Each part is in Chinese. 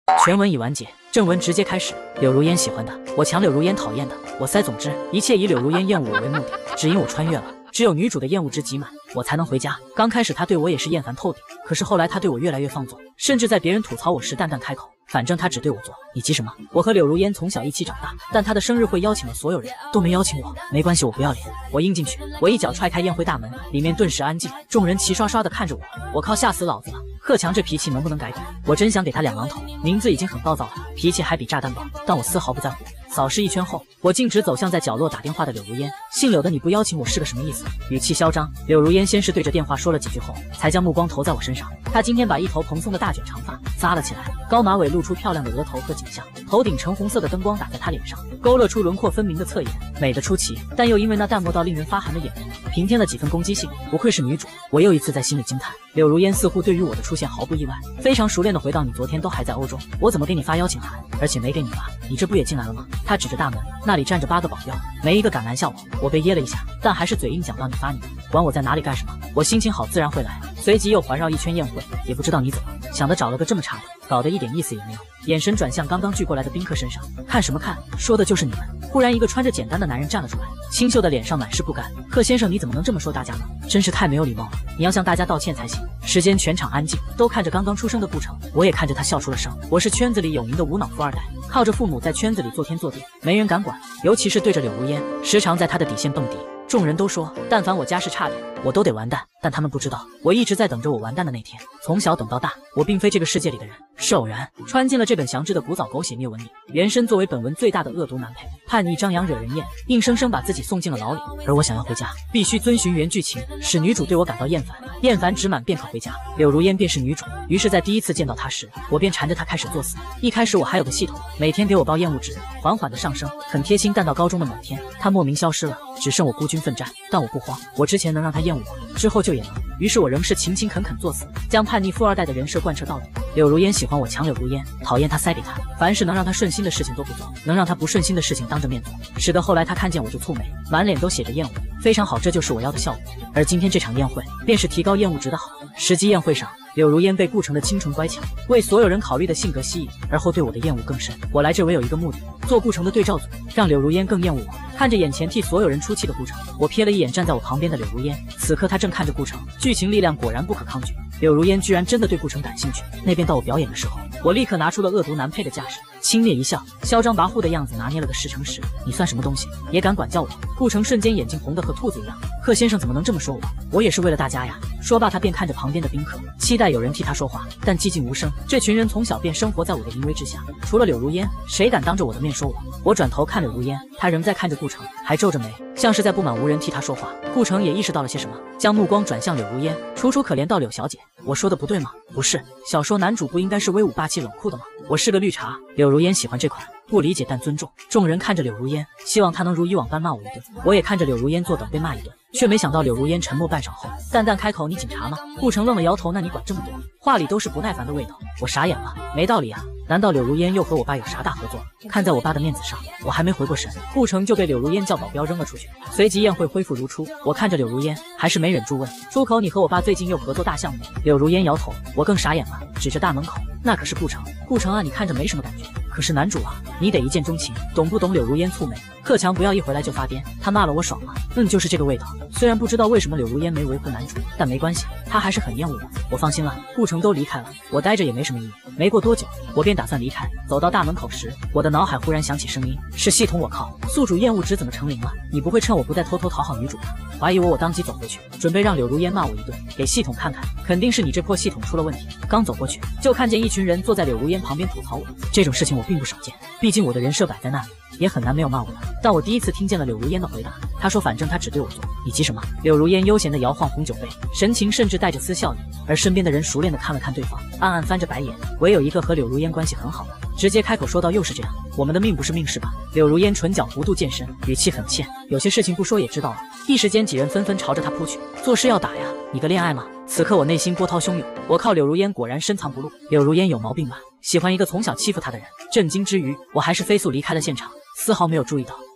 全文已完结，正文直接开始。柳如烟喜欢的，我抢；柳如烟讨厌的，我塞。总之，一切以柳如烟厌恶我为目的，只因我穿越了。只有女主的厌恶值极满，我才能回家。刚开始她对我也是厌烦透顶，可是后来她对我越来越放纵，甚至在别人吐槽我时淡淡开口，反正她只对我做。你急什么？我和柳如烟从小一起长大，但她的生日会邀请了所有人，都没邀请我。没关系，我不要脸。我应进去，我一脚踹开宴会大门，里面顿时安静，众人齐刷刷地看着我。我靠，吓死老子了！贺强这脾气能不能改改？我真想给他两榔头。名字已经很暴躁了，脾气还比炸弹爆，但我丝毫不在乎。扫视一圈后，我径直走向在角落打电话的柳如烟。姓柳的你不邀请我是个什么意思？语气嚣张。柳如烟先是对着电话说了几句后，才将目光投在我身上。她今天把一头蓬松的大卷长发扎了起来，高马尾露出漂亮的额头和颈项，头顶橙红色的灯光打在她脸上，勾勒出轮廓分明的侧颜，美得出奇，但又因为那淡漠到令人发寒的眼眸，平添了几分攻击性。不愧是女主，我又一次在心里惊叹。柳如烟似乎对于我的出现毫不意外，非常熟练地回到：“你昨天都还在欧洲，我怎么给你发邀请函，而且没给你发？你这不也进来了吗？”他指着大门，那里站着8个保镖，没一个敢拦下我。我被噎了一下，但还是嘴硬讲到：“你发你的，管我在哪里干什么？我心情好自然会来。”随即又环绕一圈宴会，也不知道你怎么想的，找了个这么差的，搞得一点意思也没有。眼神转向刚刚聚过来的宾客身上，看什么看？说的就是你们。忽然，一个穿着简单的男人站了出来，清秀的脸上满是不甘。贺先生，你怎么能这么说大家呢？真是太没有礼貌了，你要向大家道歉才行。时间全场安静，都看着刚刚出生的顾城，我也看着他笑出了声。我是圈子里有名的无脑富二代，靠着父母在圈子里做天做地，没人敢管，尤其是对着柳如烟，时常在他的底线蹦迪。众人都说，但凡我家世差点，我都得完蛋，但他们不知道，我一直在等着我完蛋的那天。从小等到大，我并非这个世界里的人，是偶然穿进了这本详制的古早狗血虐文里。原身作为本文最大的恶毒男配，叛逆张扬惹人厌，硬生生把自己送进了牢里。而我想要回家，必须遵循原剧情，使女主对我感到厌烦，厌烦值满便可回家。柳如烟便是女主，于是在第一次见到她时，我便缠着她开始作死。一开始我还有个系统，每天给我报厌恶值，缓缓的上升，很贴心。但到高中的某天，她莫名消失了，只剩我孤军奋战。但我不慌，我之前能让她厌恶我，之后就也能。于是我仍是勤勤恳恳作死，将叛逆富二代的人设贯彻到底。柳如烟喜欢我抢柳如烟，讨厌她塞给她，凡是能让她顺心的事情都不做，能让她不顺心的事情当着面做，使得后来她看见我就蹙眉，满脸都写着厌恶。非常好，这就是我要的效果。而今天这场宴会便是提高厌恶值的好时机。宴会上，柳如烟被顾城的清纯乖巧、为所有人考虑的性格吸引，而后对我的厌恶更深。我来这唯有一个目的，做顾城的对照组，让柳如烟更厌恶我。看着眼前替所有人出气的顾城，我瞥了一眼站在我旁边的柳如烟，此刻她正看着顾城，剧情力量果然不可抗拒。柳如烟居然真的对顾城感兴趣。那边到我表演的时候，我立刻拿出了恶毒男配的架势，轻蔑一笑，嚣张跋扈的样子拿捏了个10成10。你算什么东西，也敢管教我？顾城瞬间眼睛红得和兔子一样。贺先生怎么能这么说我？我也是为了大家呀。说罢，他便看着旁边的宾客，期待有人替他说话，但寂静无声。这群人从小便生活在我的淫威之下，除了柳如烟，谁敢当着我的面说我？我转头看柳如烟，她仍在看着顾城，还皱着眉，像是在不满无人替他说话。顾城也意识到了些什么，将目光转向柳如烟，楚楚可怜道：“柳小姐，我说的不对吗？不是，小说男主不应该是威武霸气冷酷的吗？我是个绿茶。”柳如烟喜欢这款，不理解但尊重。众人看着柳如烟，希望她能如以往般骂我一顿。我也看着柳如烟坐等被骂一顿，却没想到柳如烟沉默半晌后，淡淡开口：“你警察吗？”顾城愣了摇头：“那你管这么多？”话里都是不耐烦的味道。我傻眼了，没道理啊！难道柳如烟又和我爸有啥大合作？看在我爸的面子上，我还没回过神，顾城就被柳如烟叫保镖扔了出去。随即宴会恢复如初，我看着柳如烟，还是没忍住问出口：“你和我爸最近又合作大项目？”柳如烟摇头，我更傻眼了，指着大门口：“那可是顾城。顾城啊，你看着没什么感觉，可是男主啊，你得一见钟情，懂不懂？”柳如烟蹙眉，贺强不要一回来就发癫，他骂了我爽了。就是这个味道。虽然不知道为什么柳如烟没维护男主，但没关系，他还是很厌恶我。我放心了，顾城都离开了，我待着也没什么意义。没过多久，我便打算离开。走到大门口时，我的脑海忽然响起声音：“是系统！我靠，宿主厌恶值怎么成0了？你不会趁我不在偷偷讨好女主吧？”怀疑我当即走回去，准备让柳如烟骂我一顿，给系统看看，肯定是你这破系统出了问题。刚走过去，就看见一群人坐在柳如烟旁边吐槽我。这种事情我并不少见，毕竟我的人设摆在那里，也很难没有骂我的。但我第一次听见了柳如烟的回答，她说：“反正她只对我做，你急什么？”柳如烟悠闲地摇晃红酒杯，神情甚至带着丝笑意，而身边的人熟练地看了看对方，暗暗翻着白眼。唯有一个和柳如烟关系很好的，直接开口说道：“又是这样，我们的命不是命是吧？”柳如烟唇角弧度渐深，语气很欠：“有些事情不说也知道了。”一时间几人纷纷朝着他扑去，做事要打呀！你个恋爱吗？此刻我内心波涛汹涌，我靠，柳如烟果然深藏不露。柳如烟有毛病吧？喜欢一个从小欺负她的人。震惊之余，我还是飞速离开了现场，丝毫没有注意到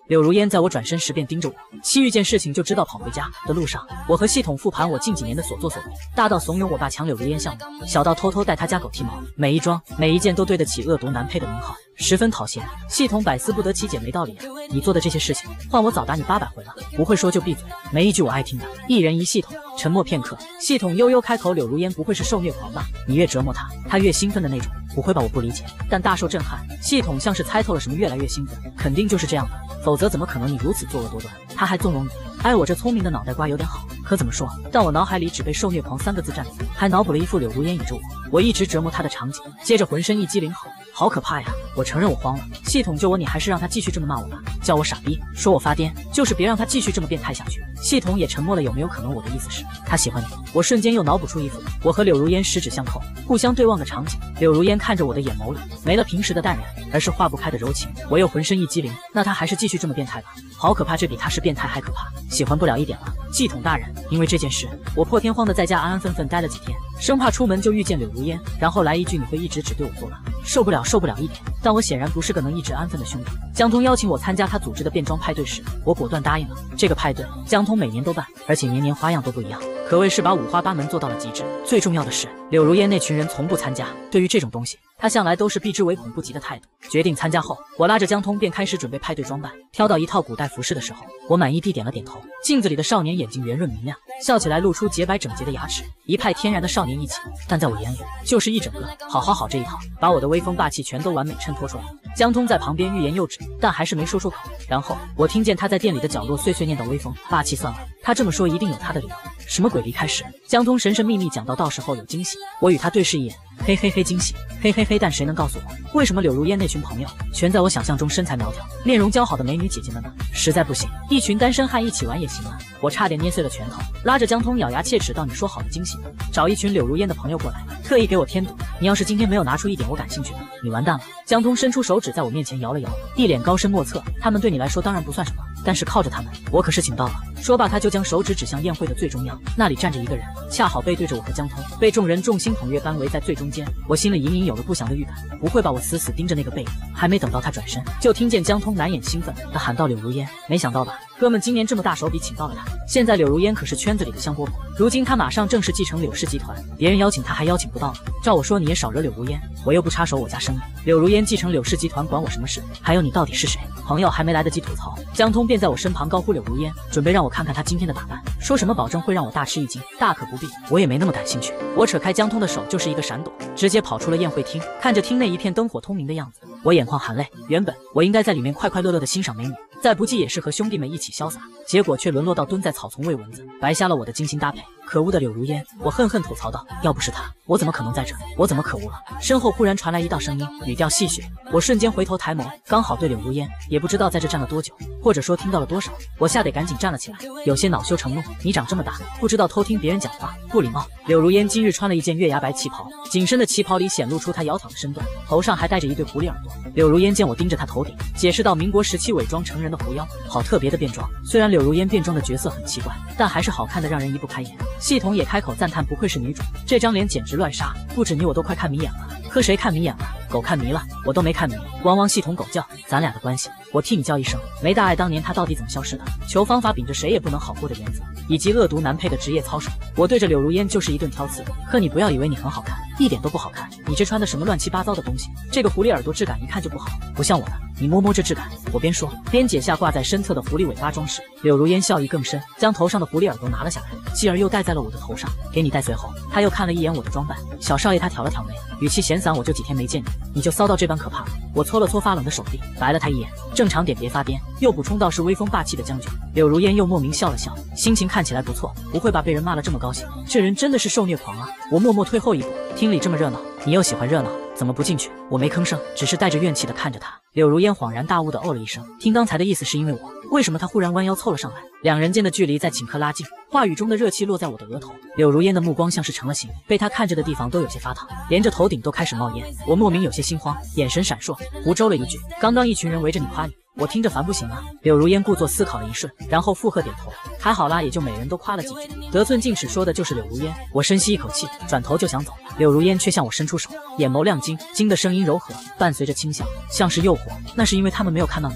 柳如烟在我转身时便盯着我，其遇见事情就知道跑回家的路上，我和系统复盘我近几年的所作所为，大到怂恿我爸抢柳如烟项目，小到偷偷带他家狗剃毛，每一桩每一件都对得起恶毒难配的名号，十分讨嫌。系统百思不得其解，没道理啊！你做的这些事情，换我早打你800回了。不会说就闭嘴，没一句我爱听的。一人一系统，沉默片刻，系统悠悠开口：柳如烟不会是受虐狂吧？你越折磨他越兴奋的那种。不会吧，我不理解，但大受震撼。系统像是猜透了什么，越来越兴奋，肯定就是这样的，否则怎么可能你如此作恶多端？他还纵容你。哎，我这聪明的脑袋瓜有点好，可怎么说？但我脑海里只被受虐狂3个字占领，还脑补了一副柳如烟倚着我一直折磨他的场景，接着浑身一激灵，好可怕呀！我承认我慌了，系统救我，你还是让他继续这么骂我吧，叫我傻逼，说我发癫，就是别让他继续这么变态下去。系统也沉默了，有没有可能我的意思是他喜欢你？我瞬间又脑补出一幅我和柳如烟十指相扣，互相对望的场景，柳如烟看着我的眼眸里没了平时的淡然，而是化不开的柔情。我又浑身一激灵，那他还是继续这么变态吧？好可怕，这比他是变态还可怕。喜欢不了一点了。系统大人，因为这件事，我破天荒的在家安安分分待了几天，生怕出门就遇见柳如烟，然后来一句你会一直只对我做了，受不了一点。但我显然不是个能一直安分的兄弟。江通邀请我参加他组织的变装派对时，我果断答应了。这个派对，江通每年都办，而且年年花样都不一样，可谓是把五花八门做到了极致。最重要的是，柳如烟那群人从不参加，对于这种东西，他向来都是避之唯恐不及的态度。决定参加后，我拉着江通便开始准备派对装扮。挑到一套古代服饰的时候，我满意地点了点头。镜子里的少年眼睛圆润明亮，笑起来露出洁白整洁的牙齿，一派天然的少年义气。但在我眼里，就是一整个好这一套，把我的威风霸气全都完美衬托出来。江通在旁边欲言又止，但还是没说出口。然后我听见他在店里的角落碎碎念叨威风霸气算了，他这么说一定有他的理由。什么鬼？离开时，江通神神秘秘讲到时候有惊喜。我与他对视一眼，嘿嘿嘿，惊喜，嘿嘿嘿。但谁能告诉我，为什么柳如烟那群朋友全在我想象中身材苗条、面容姣好的美女姐姐们呢？实在不行，一群单身汉一起玩也行啊！我差点捏碎了拳头，拉着江通咬牙切齿道：“你说好的惊喜呢？找一群柳如烟的朋友过来，特意给我添堵。你要是今天没有拿出一点我感兴趣的，你完蛋了。”江通伸出手指在我面前摇了摇，一脸高深莫测。他们对你来说当然不算什么，但是靠着他们，我可是请到了。说罢，他就将手指指向宴会的最中央，那里站着一个人，恰好背对着我和江通，被众人众星捧月般围在最中间。我心里隐隐有了不祥的预感，不会吧？我死死盯着那个背影，还没等到他转身，就听见江通难掩兴奋地喊道：“柳如烟，没想到吧？哥们今年这么大手笔请到了他。现在柳如烟可是圈子里的香饽饽，如今他马上正式继承柳氏集团，别人邀请他还邀请不到呢。照我说你也少惹柳如烟，我又不插手我家生意。柳如烟继承柳氏集团管我什么事？还有你到底是谁？”朋友还没来得及吐槽，江通便在我身旁高呼柳如烟，准备让我看看他今天的打扮，说什么保证会让我大吃一惊。大可不必，我也没那么感兴趣。我扯开江通的手就是一个闪躲，直接跑出了宴会厅。看着厅内一片灯火通明的样子，我眼眶含泪。原本我应该在里面快快乐乐地欣赏美女，再不济也是和兄弟们一起潇洒，结果却沦落到蹲在草丛喂蚊子，白瞎了我的精心搭配。可恶的柳如烟，我恨恨吐槽道：“要不是他，我怎么可能在这？我怎么可恶了？”身后忽然传来一道声音，语调戏谑。我瞬间回头抬眸，刚好对柳如烟，也不知道在这站了多久，或者说听到了多少，我吓得赶紧站了起来，有些恼羞成怒：“你长这么大，不知道偷听别人讲话，不礼貌！”柳如烟今日穿了一件月牙白旗袍，紧身的旗袍里显露出她窈窕的身段，头上还戴着一对狐狸耳朵。柳如烟见我盯着她头顶，解释到：“民国时期伪装成人的狐妖，好特别的变装。”虽然柳如烟变装的角色很奇怪，但还是好看的让人移不开眼。系统也开口赞叹：“不愧是女主，这张脸简直乱杀，不止你我都快看迷眼了。”可谁看迷眼了？狗看迷了，我都没看迷。汪汪系统狗叫，咱俩的关系，我替你叫一声。没大碍当年他到底怎么消失的？求方法秉着谁也不能好过的原则，以及恶毒难配的职业操守，我对着柳如烟就是一顿挑刺。可你不要以为你很好看，一点都不好看。你这穿的什么乱七八糟的东西？这个狐狸耳朵质感一看就不好，不像我的。你摸摸这质感。我边说边解下挂在身侧的狐狸尾巴装饰。柳如烟笑意更深，将头上的狐狸耳朵拿了下来，继而又戴在了我的头上，给你戴。随后他又看了一眼我的装扮，小少爷他挑了挑眉，语气闲散：“我就几天没见你就骚到这般可怕了。”我搓了搓发冷的手臂，白了他一眼，正常点别发癫。又补充道：“是威风霸气的将军。”柳如烟又莫名笑了笑，心情看起来不错，不会吧？被人骂了这么高兴，这人真的是受虐狂啊！我默默退后一步，厅里这么热闹，你又喜欢热闹，怎么不进去？我没吭声，只是带着怨气的看着他。柳如烟恍然大悟的哦了一声，听刚才的意思是因为我，为什么他忽然弯腰凑了上来？两人间的距离在顷刻拉近，话语中的热气落在我的额头。柳如烟的目光像是成了形，被他看着的地方都有些发烫，连着头顶都开始冒烟。我莫名有些心慌，眼神闪烁，胡诌了一句：“刚刚一群人围着你夸你，我听着烦不行吗？”柳如烟故作思考了一瞬，然后附和点头：“还好啦，也就每人都夸了几句。”得寸进尺说的就是柳如烟。我深吸一口气，转头就想走，柳如烟却向我伸出手，眼眸亮晶晶的声音柔和，伴随着轻笑，像是诱惑。那是因为他们没有看到你啊。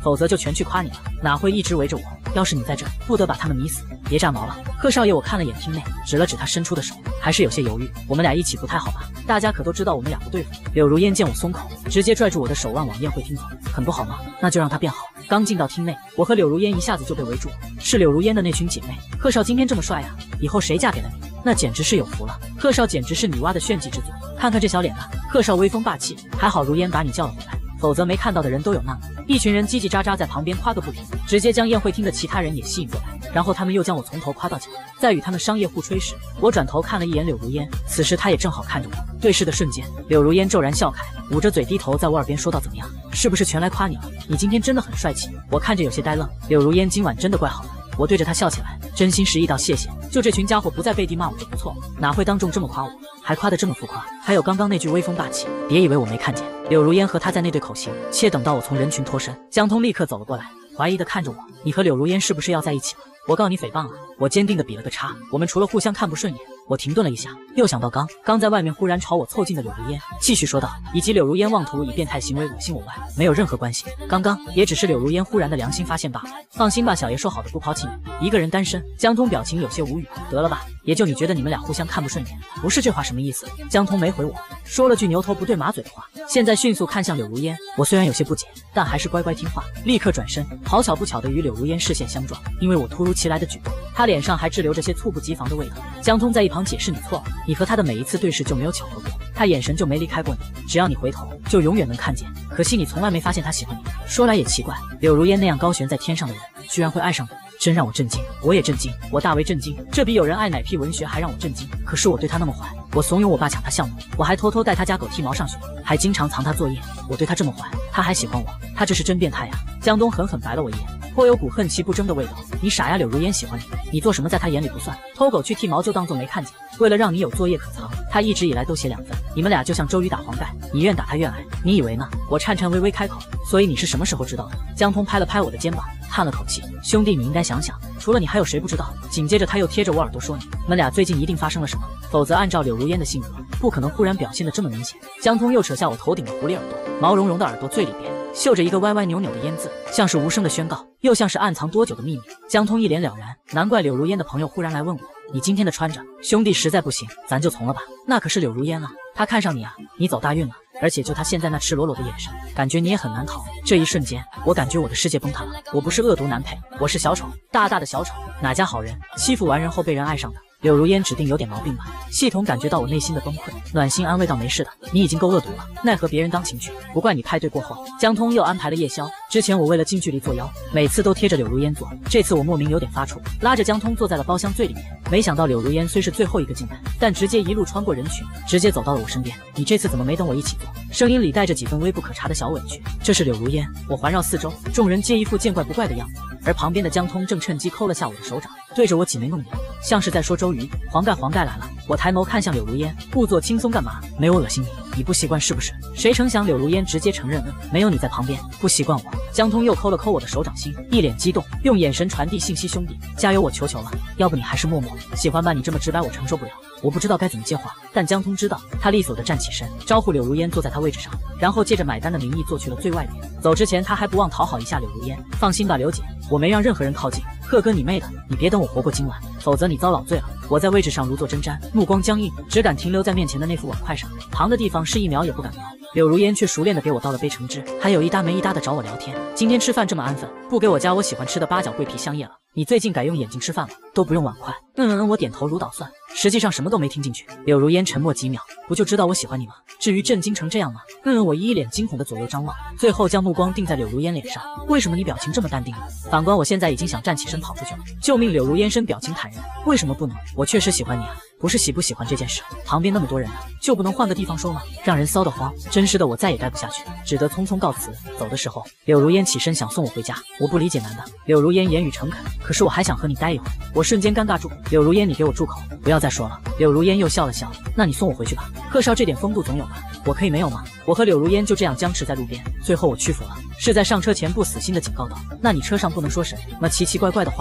否则就全去夸你了，哪会一直围着我？要是你在这，不得把他们迷死！别炸毛了，贺少爷！我看了眼厅内，指了指他伸出的手，还是有些犹豫。我们俩一起不太好吧？大家可都知道我们俩不对付。柳如烟见我松口，直接拽住我的手腕往宴会厅走，很不好吗？那就让他变好。刚进到厅内，我和柳如烟一下子就被围住，是柳如烟的那群姐妹。贺少今天这么帅啊，以后谁嫁给了你？那简直是有福了。贺少简直是女娲的炫技之作，看看这小脸啊！贺少威风霸气，还好如烟把你叫了回来，否则没看到的人都有难。一群人叽叽喳喳在旁边夸个不停，直接将宴会厅的其他人也吸引过来，然后他们又将我从头夸到脚。在与他们商业互吹时，我转头看了一眼柳如烟，此时她也正好看着我。对视的瞬间，柳如烟骤然笑开，捂着嘴低头在我耳边说道：“怎么样，是不是全来夸你了？你今天真的很帅气。”我看着有些呆愣，柳如烟今晚真的怪好的。我对着他笑起来，真心实意道谢谢。就这群家伙不再背地骂我就不错了，哪会当众这么夸我，还夸得这么浮夸。还有刚刚那句威风霸气，别以为我没看见。柳如烟和他在那对口型，且等到我从人群脱身，江通立刻走了过来，怀疑地看着我：“你和柳如烟是不是要在一起了？”我告你诽谤啊！我坚定地比了个叉。我们除了互相看不顺眼，我停顿了一下，又想到刚在外面忽然朝我凑近的柳如烟，继续说道，以及柳如烟妄图以变态行为恶心我外，没有任何关系。刚刚也只是柳如烟忽然的良心发现罢了。放心吧，小爷说好的不抛弃你，一个人单身。江通表情有些无语，得了吧，也就你觉得你们俩互相看不顺眼，不是这话什么意思？江通没回我，说了句牛头不对马嘴的话，现在迅速看向柳如烟。我虽然有些不解，但还是乖乖听话，立刻转身，好巧不巧的与柳如烟视线相撞。因为我突如其来的举动，他脸上还滞留着些猝不及防的味道。江通在一旁解释：“你错了，你和他的每一次对视就没有巧合过，他眼神就没离开过你，只要你回头，就永远能看见。可惜你从来没发现他喜欢你。”说来也奇怪，柳如烟那样高悬在天上的人，居然会爱上我，真让我震惊。我也震惊，我大为震惊，这比有人爱奶屁文学还让我震惊。可是我对他那么坏，我怂恿我爸抢他项目，我还偷偷带他家狗剃毛上学，还经常藏他作业。我对他这么坏，他还喜欢我，他这是真变态呀！江东狠狠白了我一眼，颇有股恨其不争的味道。你傻呀，柳如烟喜欢你，你做什么在他眼里不算，偷狗去剃毛就当作没看见。为了让你有作业可藏，他一直以来都写2分。你们俩就像周瑜打黄盖，你愿打他愿挨。你以为呢？我颤颤巍巍开口，所以你是什么时候知道的？江通拍了拍我的肩膀，叹了口气，兄弟，你应该想想，除了你还有谁不知道？紧接着他又贴着我耳朵说：“你们俩最近一定发生了什么，否则按照柳如烟的性格，不可能忽然表现得这么明显。”江通又扯下我头顶的狐狸耳朵，毛茸茸的耳朵最里边绣着一个歪歪扭扭的烟字，像是无声的宣告，又像是暗藏多久的秘密。江通一脸了然，难怪柳如烟的朋友忽然来问我：“你今天的穿着，兄弟实在不行，咱就从了吧。”那可是柳如烟啊，她看上你啊，你走大运了。而且就他现在那赤裸裸的眼神，感觉你也很难逃。这一瞬间，我感觉我的世界崩塌了。我不是恶毒男配，我是小丑，大大的小丑，哪家好人欺负完人后被人爱上的？柳如烟指定有点毛病吧？系统感觉到我内心的崩溃，暖心安慰道：“没事的，你已经够恶毒了，奈何别人当情趣。不怪你派对过后，江通又安排了夜宵。之前我为了近距离作妖，每次都贴着柳如烟坐，这次我莫名有点发怵，拉着江通坐在了包厢最里面。没想到柳如烟虽是最后一个进来，但直接一路穿过人群，直接走到了我身边。你这次怎么没等我一起坐？”声音里带着几分微不可察的小委屈。这是柳如烟。我环绕四周，众人皆一副见怪不怪的样子，而旁边的江通正趁机抠了下我的手掌，对着我挤眉弄眼，像是在说周瑜黄盖来了。我抬眸看向柳如烟，故作轻松干嘛？没有恶心你，你不习惯是不是？谁成想柳如烟直接承认没有你在旁边不习惯我。江通又抠了抠我的手掌心，一脸激动，用眼神传递信息：兄弟加油，我求求了，要不你还是默默喜欢吧，你这么直白我承受不了。我不知道该怎么接话，但江通知道，他利索地站起身，招呼柳如烟坐在他位置上，然后借着买单的名义坐去了最外边。走之前他还不忘讨好一下柳如烟：“放心吧，刘姐，我没让任何人靠近。贺哥你妹的，你别等我活过今晚，否则你遭老罪了。”我在位置上如坐针毡，目光僵硬，只敢停留在面前的那副碗筷上，旁的地方是一秒也不敢瞄。柳如烟却熟练地给我倒了杯橙汁，还有一搭没一搭地找我聊天。今天吃饭这么安分，不给我加我喜欢吃的八角桂皮香叶了？你最近改用眼睛吃饭了，都不用碗筷。我点头如捣蒜，实际上什么都没听进去。柳如烟沉默几秒，不就知道我喜欢你吗？至于震惊成这样吗？我一脸惊恐的左右张望，最后将目光定在柳如烟脸上。为什么你表情这么淡定呢？反观我现在已经想站起身跑出去了。救命！柳如烟深表情坦然，为什么不能？我确实喜欢你啊，不是喜不喜欢这件事，旁边那么多人呢，就不能换个地方说吗？让人骚得慌，真是的，我再也待不下去，只得匆匆告辞。走的时候，柳如烟起身想送我回家，我不理解男的。柳如烟言语诚恳，可是我还想和你待一会儿。我瞬间尴尬住。柳如烟，你给我住口，不要再说了。柳如烟又笑了笑，那你送我回去吧。贺少这点风度总有吧？我可以没有吗？我和柳如烟就这样僵持在路边，最后我屈服了，是在上车前不死心的警告道：“那你车上不能说什么奇奇怪怪的话呀。”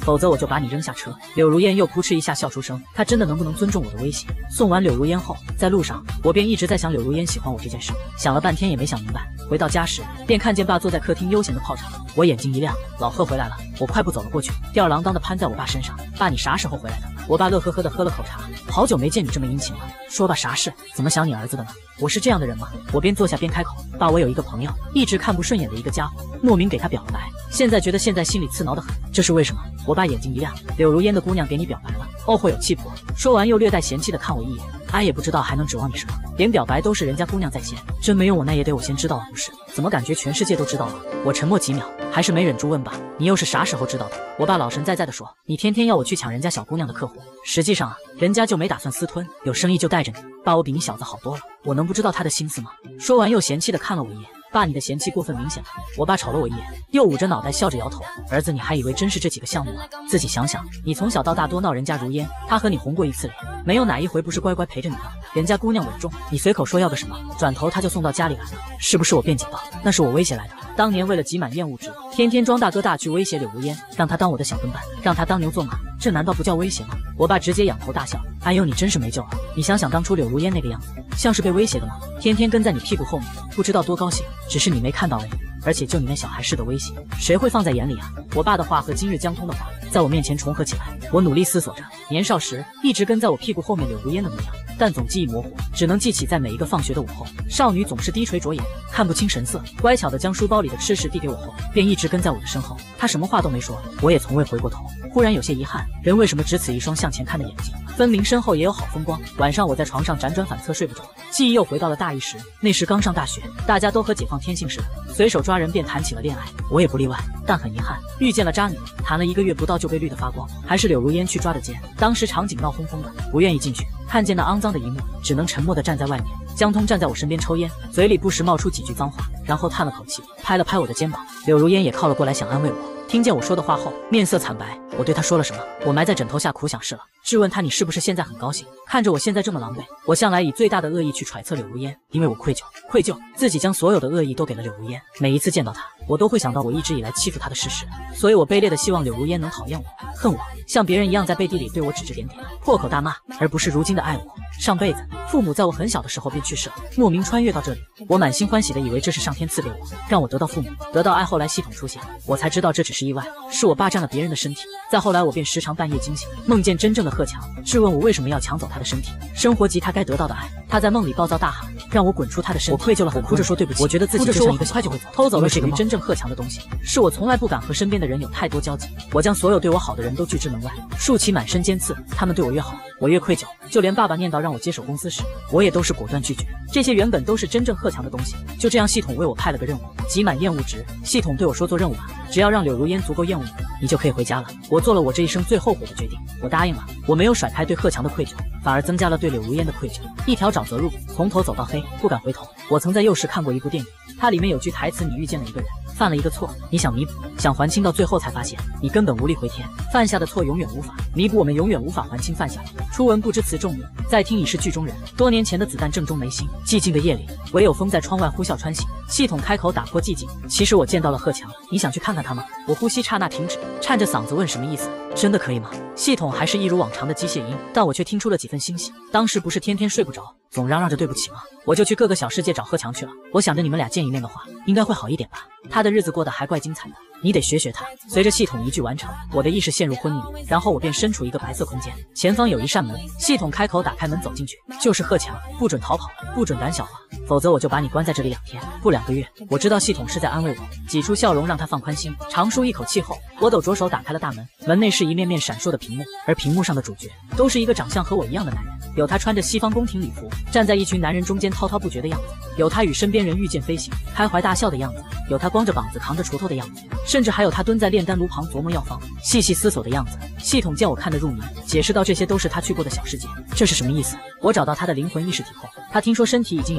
否则我就把你扔下车。柳如烟又扑哧一下笑出声，她真的能不能尊重我的威胁？送完柳如烟后，在路上我便一直在想柳如烟喜欢我这件事，想了半天也没想明白。回到家时，便看见爸坐在客厅悠闲的泡茶，我眼睛一亮，老贺回来了。我快步走了过去，吊儿郎当的攀在我爸身上。爸，你啥时候回来的？我爸乐呵呵的喝了口茶，好久没见你这么殷勤了，说吧，啥事？怎么想你儿子的呢？我是这样的人吗？我边坐下边开口，爸，我有一个朋友，一直看不顺眼的一个家伙，莫名给他表了白，现在觉得现在心里刺挠的很，这是为什么？我爸眼睛一亮，柳如烟的姑娘给你表白了？哦，会有气魄。说完又略带嫌弃的看我一眼，哎，也不知道还能指望你什么，连表白都是人家姑娘在先，真没用我那也得我先知道了不是？怎么感觉全世界都知道了？我沉默几秒，还是没忍住问爸，你又是啥时候知道的？我爸老神在在的说，你天天要我去抢人家小姑娘的客户，实际上啊，人家就没打算私吞，有生意就带着你。爸，我比你小子好多了，我能不知道他的心思吗？说完又嫌弃的看了我一眼，爸，你的嫌弃过分明显了。我爸瞅了我一眼，又捂着脑袋笑着摇头，儿子，你还以为真是这几个项目吗？自己想想，你从小到大多闹人家如烟，他和你红过一次脸，没有哪一回不是乖乖陪着你的。人家姑娘稳重，你随口说要个什么，转头他就送到家里来了，是不是我变警报？那是我威胁来的。当年为了挤满厌恶值，天天装大哥大去威胁柳如烟，让他当我的小跟班，让他当牛做马，这难道不叫威胁吗？我爸直接仰头大笑，哎呦，你真是没救了！你想想当初柳如烟那个样子，像是被威胁的吗？天天跟在你屁股后面，不知道多高兴，只是你没看到而已。而且就你那小孩似的威胁，谁会放在眼里啊？我爸的话和今日江通的话在我面前重合起来，我努力思索着年少时一直跟在我屁股后面柳如烟的模样，但总记忆模糊，只能记起在每一个放学的午后，少女总是低垂着眼，看不清神色，乖巧的将书包里的吃食递给我后，便一直跟在我的身后。她什么话都没说，我也从未回过头。忽然有些遗憾，人为什么只此一双向前看的眼睛？分明身后也有好风光。晚上我在床上辗转反侧睡不着，记忆又回到了大一时，那时刚上大学，大家都和解放天性似的，随手抓人便谈起了恋爱，我也不例外。但很遗憾，遇见了渣女，谈了1个月不到就被绿得发光，还是柳如烟去抓的奸。当时场景闹哄哄的，不愿意进去，看见那肮脏的一幕，只能沉默地站在外面。江通站在我身边抽烟，嘴里不时冒出几句脏话，然后叹了口气，拍了拍我的肩膀。柳如烟也靠了过来想安慰我，听见我说的话后，面色惨白。我对她说了什么？我埋在枕头下苦想是了，质问她你是不是现在很高兴？看着我现在这么狼狈，我向来以最大的恶意去揣测柳如烟，因为我愧疚自己将所有的恶意都给了柳如烟。每一次见到她，我都会想到我一直以来欺负她的事实，所以我卑劣的希望柳如烟能讨厌我、恨我，像别人一样在背地里对我指指点点、破口大骂，而不是如今的爱我。上辈子父母在我很小的时候便去世了，莫名穿越到这里，我满心欢喜的以为这是上天赐给我，让我得到父母，得到爱。后来系统出现，我才知道这只是意外，是我霸占了别人的身体。再后来我便时常半夜惊醒，梦见真正的贺强，质问我为什么要抢走他的身体，生活及他该得到的爱。他在梦里暴躁大喊，让我滚出他的身体。我愧疚了很多，我哭着说对不起，我觉得自己就像一个小偷，偷走了属于真正贺强的东西，是我从来不敢和身边的人有太多交集。我将所有对我好的人都拒之门外，竖起满身尖刺，他们对我越好，我越愧疚。就连爸爸念叨让我接手公司时，我也都是果断拒绝。这些原本都是真正贺强的东西，就这样系统为我派了个任务，挤满厌恶值。系统对我说做任务吧，只要让柳如烟足够厌恶你就可以回家了。我做了我这一生最后悔的决定，我答应了。我没有甩开对贺强的愧疚，反而增加了对柳如烟的愧疚。一条沼泽路，从头走到黑，不敢回头。我曾在幼时看过一部电影，它里面有句台词，你遇见了一个人，犯了一个错，你想弥补，想还清，到最后才发现你根本无力回天，犯下的错永远无法弥补，我们永远无法还清犯下的。初闻不知词重义，再听已是剧中人。多年前的子弹正中眉心，寂静的夜里，唯有风在窗外呼啸穿行。系统开口打破寂静，其实我见到了贺强，你想去看看他吗？我呼吸刹那停止，颤着嗓子问什么意思？真的可以吗？系统还是一如往常的机械音，但我却听出了几分欣喜。当时不是天天睡不着，总嚷嚷着对不起吗？我就去各个小世界找贺强去了。我想着你们俩见一面的话，应该会好一点吧。他的日子过得还怪精彩的，你得学学他。随着系统一句完成，我的意识陷入昏迷，然后我便身处一个白色空间，前方有一扇门，系统开口打开门走进去，就是贺强，不准逃跑，不准胆小化，否则我就把你关在这里2天，不2个月。我知道系统是在安慰我，挤出笑容让他放宽心。长舒一口气后，我抖着手打开了大门，门内是一面面闪烁的屏幕，而屏幕上的主角都是一个长相和我一样的男人，有他穿着西方宫廷礼服站在一群男人中间滔滔不绝的样子，有他与身边人御剑飞行开怀大笑的样子，有他光着膀子扛着锄头的样子，甚至还有他蹲在炼丹炉旁琢磨药方细细思索的样子。系统见我看得入迷，解释到这些都是他去过的小世界。这是什么意思？我找到他的灵魂意识体后，他听说身体已经有个你，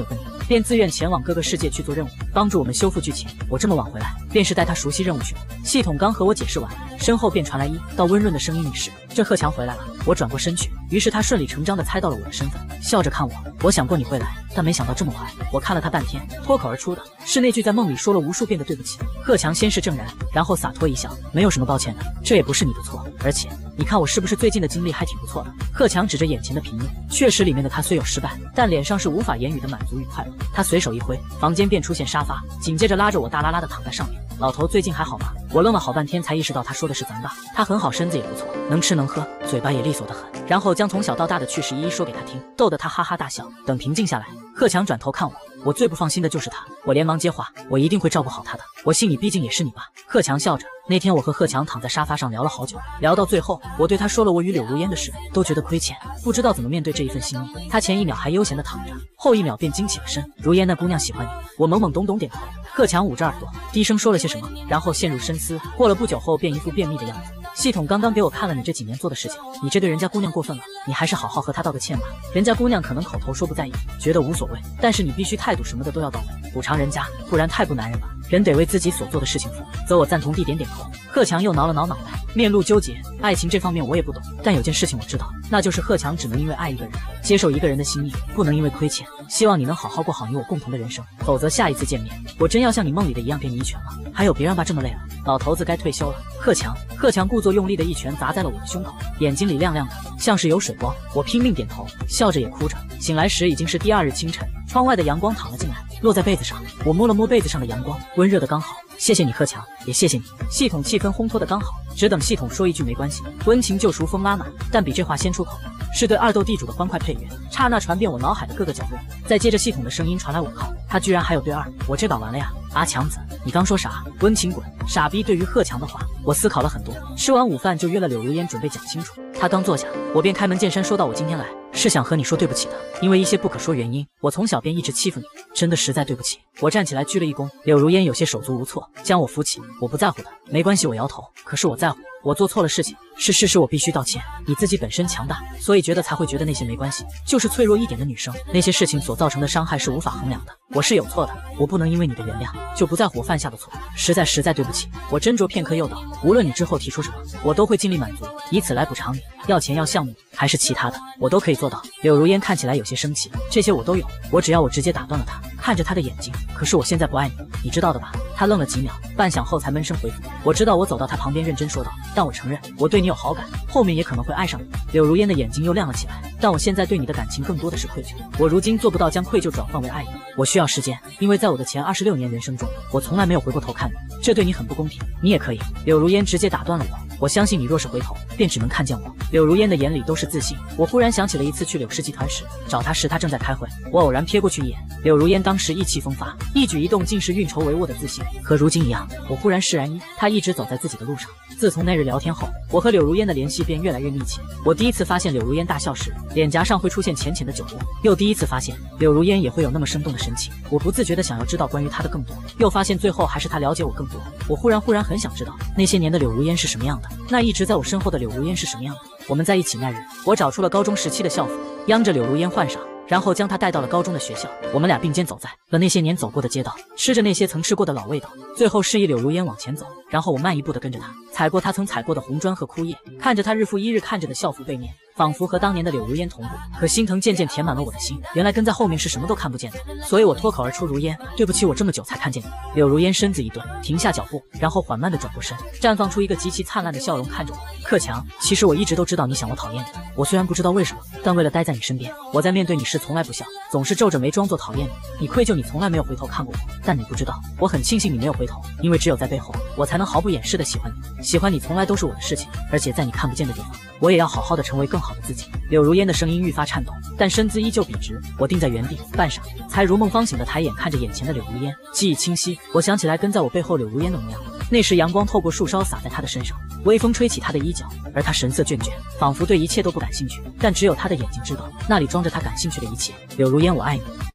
便自愿前往各个世界去做任务，帮助我们修复剧情。我这么晚回来，便是带他熟悉任务去了。系统刚和我解释完，身后便传来1道温润的声音：“你是？”这贺强回来了。我转过身去，于是他顺理成章地猜到了我的身份，笑着看我。我想过你会来，但没想到这么快。我看了他半天，脱口而出的是那句在梦里说了无数遍的对不起。贺强先是怔然，然后洒脱一笑：“没有什么抱歉的，这也不是你的错。而且你看我是不是最近的经历还挺不错的？”贺强指着眼前的屏幕，确实里面的他虽有失败，但脸上是无法言语的满足与快乐。他随手一挥，房间便出现沙发，紧接着拉着我大拉拉的躺在上面。老头最近还好吗？我愣了好半天才意识到他说的是咱爸。他很好，身子也不错，能吃能喝，嘴巴也利索得很。然后将从小到大的趣事一一说给他听，逗得他哈哈大笑。等平静下来，贺强转头看我，我最不放心的就是他。我连忙接话，我一定会照顾好他的。我信你，毕竟也是你爸。贺强笑着。那天我和贺强躺在沙发上聊了好久，聊到最后，我对他说了我与柳如烟的事，都觉得亏欠，不知道怎么面对这一份心意。他前一秒还悠闲地躺着，后一秒便惊起了身。如烟那姑娘喜欢你。我懵懵懂懂点头。贺强捂着耳朵，低声说了些什么，然后陷入深思。过了不久后，便一副便秘的样子。系统刚刚给我看了你这几年做的事情，你这对人家姑娘过分了，你还是好好和她道个歉吧。人家姑娘可能口头说不在意，觉得无所谓，但是你必须态度什么的都要到位，补偿人家，不然太不男人了。人得为自己所做的事情负责。我赞同地点点头。贺强又挠了挠脑袋，面露纠结。爱情这方面我也不懂，但有件事情我知道，那就是贺强只能因为爱一个人，接受一个人的心意，不能因为亏欠。希望你能好好过好你我共同的人生，否则下一次见面，我真要像你梦里的一样给你一拳了。还有，别让爸这么累了，老头子该退休了。贺强故作用力的一拳砸在了我的胸口，眼睛里亮亮的，像是有水光。我拼命点头，笑着也哭着。醒来时已经是第2日清晨，窗外的阳光淌了进来，落在被子上。我摸了摸被子上的阳光，温热的刚好。谢谢你，贺强，也谢谢你。系统气氛烘托的刚好，只等系统说一句没关系，温情救赎风拉满。但比这话先出口的是对二斗地主的欢快配乐，刹那传遍我脑海的各个角落。再接着系统的声音传来，我靠，他居然还有对2，我这把完了呀！阿强子，你刚说啥？温情滚！傻逼！对于贺强的话，我思考了很多。吃完午饭就约了柳如烟，准备讲清楚。他刚坐下，我便开门见山说道：“我今天来是想和你说对不起的，因为一些不可说原因，我从小便一直欺负你，真的实在对不起。”我站起来鞠了一躬，柳如烟有些手足无措，将我扶起。我不在乎的，没关系。我摇头，可是我在乎。我做错了事情，是事实，我必须道歉。你自己本身强大，所以才会觉得那些没关系。就是脆弱一点的女生，那些事情所造成的伤害是无法衡量的。我是有错的，我不能因为你的原谅就不在乎我犯下的错，实在对不起。我斟酌片刻，又道：无论你之后提出什么，我都会尽力满足，以此来补偿你。要钱要项目还是其他的，我都可以做到。柳如烟看起来有些生气，这些我都有，我只要我直接打断了他，看着他的眼睛。可是我现在不爱你，你知道的吧？他愣了几秒，半晌后才闷声回复：我知道。我走到他旁边认真说道：但我承认我对你有好感，后面也可能会爱上你。柳如烟的眼睛又亮了起来，但我现在对你的感情更多的是愧疚，我如今做不到将愧疚转换为爱意，我需要时间，因为在我的前26年人生中，我从来没有回过头看你，这对你很不公平。你也可以。柳如烟直接打断了我相信你若是回头，便只能看见我。柳如烟的眼里都是自信。我忽然想起了一次去柳氏集团时，找她时她正在开会，我偶然瞥过去一眼，柳如烟当时意气风发，一举一动尽是运筹帷幄的自信，和如今一样。我忽然释然，她一直走在自己的路上。自从那日聊天后，我和柳如烟的联系便越来越密切。我第一次发现柳如烟大笑时，脸颊上会出现浅浅的酒窝，又第一次发现柳如烟也会有那么生动的神情。我不自觉地想要知道关于她的更多，又发现最后还是她了解我更多。我忽然很想知道那些年的柳如烟是什么样的，那一直在我身后的柳如烟是什么样的。我们在一起那日，我找出了高中时期的校服，央着柳如烟换上，然后将她带到了高中的学校。我们俩并肩走在了那些年走过的街道，吃着那些曾吃过的老味道。最后示意柳如烟往前走，然后我慢一步地跟着她，踩过她曾踩过的红砖和枯叶，看着她日复一日看着的校服背面，仿佛和当年的柳如烟同步。可心疼渐渐填满了我的心，原来跟在后面是什么都看不见的，所以我脱口而出：如烟，对不起，我这么久才看见你。柳如烟身子一顿，停下脚步，然后缓慢地转过身，绽放出一个极其灿烂的笑容看着我。克强，其实我一直都知道你想我讨厌你，我虽然不知道为什么，但为了待在你身边，我在面对你时从来不笑，总是皱着眉装作讨厌你。你愧疚，你从来没有回头看过我，但你不知道，我很庆幸你没有回头，因为只有在背后，我才能毫不掩饰地喜欢你。喜欢你从来都是我的事情，而且在你看不见的地方，我也要好好的成为更好的自己。柳如烟的声音愈发颤抖，但身姿依旧笔直。我定在原地，半晌才如梦方醒的抬眼看着眼前的柳如烟，记忆清晰，我想起来跟在我背后柳如烟的模样。那时阳光透过树梢洒在她的身上，微风吹起她的衣角，而她神色倦倦，仿佛对一切都不感兴趣，但只有她的眼睛知道，那里装着她感兴趣的一切。柳如烟，我爱你。